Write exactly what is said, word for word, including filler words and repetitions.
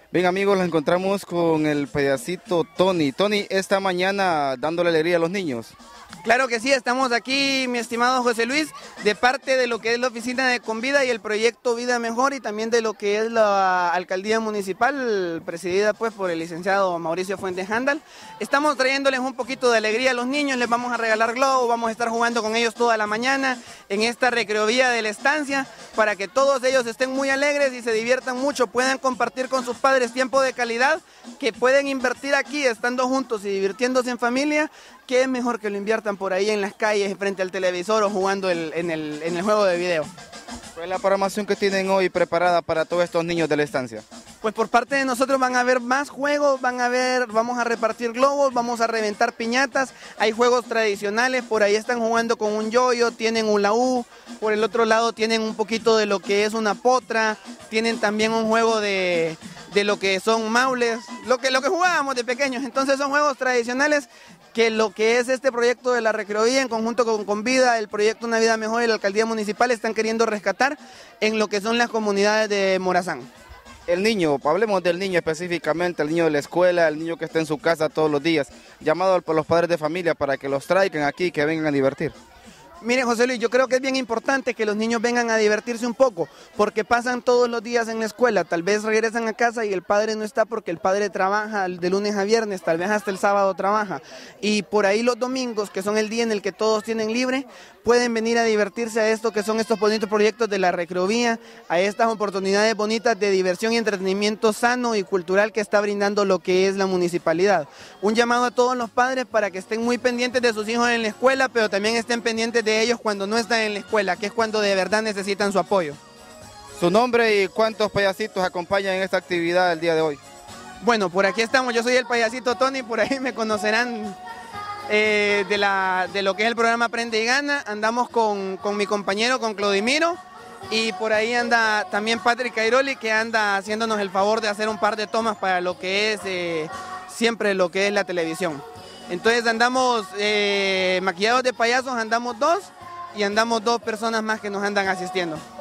Bien amigos, nos encontramos con el payasito Tony. Tony, esta mañana dándole alegría a los niños. Claro que sí, estamos aquí, mi estimado José Luis, de parte de lo que es la oficina de Convida y el proyecto Vida Mejor y también de lo que es la alcaldía municipal, presidida pues por el licenciado Mauricio Fuentes Handal. Estamos trayéndoles un poquito de alegría a los niños, les vamos a regalar globos, vamos a estar jugando con ellos toda la mañana en esta recreovía de la estancia para que todos ellos estén muy alegres y se diviertan mucho, puedan compartir con sus padres tiempo de calidad, que pueden invertir aquí estando juntos y divirtiéndose en familia. ¿Qué es mejor que lo inviertan por ahí en las calles, frente al televisor o jugando el, en, el, en el juego de video? ¿Cuál es la programación que tienen hoy preparada para todos estos niños de la estancia? Pues por parte de nosotros van a haber más juegos, van a haber, vamos a repartir globos, vamos a reventar piñatas, hay juegos tradicionales, por ahí están jugando con un yoyo, tienen un laúd, por el otro lado tienen un poquito de lo que es una potra, tienen también un juego de, de lo que son maules, lo que, lo que jugábamos de pequeños, entonces son juegos tradicionales que lo que es este proyecto de la recreovía en conjunto con Convida, el proyecto Una Vida Mejor y la alcaldía municipal están queriendo rescatar en lo que son las comunidades de Morazán. El niño, hablemos del niño específicamente, el niño de la escuela, el niño que está en su casa todos los días, llamado por los padres de familia para que los traigan aquí y que vengan a divertir. Mire, José Luis, yo creo que es bien importante que los niños vengan a divertirse un poco, porque pasan todos los días en la escuela, tal vez regresan a casa y el padre no está porque el padre trabaja de lunes a viernes, tal vez hasta el sábado trabaja, y por ahí los domingos, que son el día en el que todos tienen libre, pueden venir a divertirse a esto que son estos bonitos proyectos de la recreovía, a estas oportunidades bonitas de diversión y entretenimiento sano y cultural que está brindando lo que es la municipalidad. Un llamado a todos los padres para que estén muy pendientes de sus hijos en la escuela, pero también estén pendientes de de ellos cuando no están en la escuela, que es cuando de verdad necesitan su apoyo. ¿Su nombre y cuántos payasitos acompañan en esta actividad el día de hoy? Bueno, por aquí estamos, yo soy el payasito Tony, por ahí me conocerán eh, de, la, de lo que es el programa Aprende y Gana, andamos con, con mi compañero, con Clodimiro, y por ahí anda también Patrick Cairoli, que anda haciéndonos el favor de hacer un par de tomas para lo que es eh, siempre lo que es la televisión. Entonces andamos eh, maquillados de payasos, andamos dos y andamos dos personas más que nos andan asistiendo.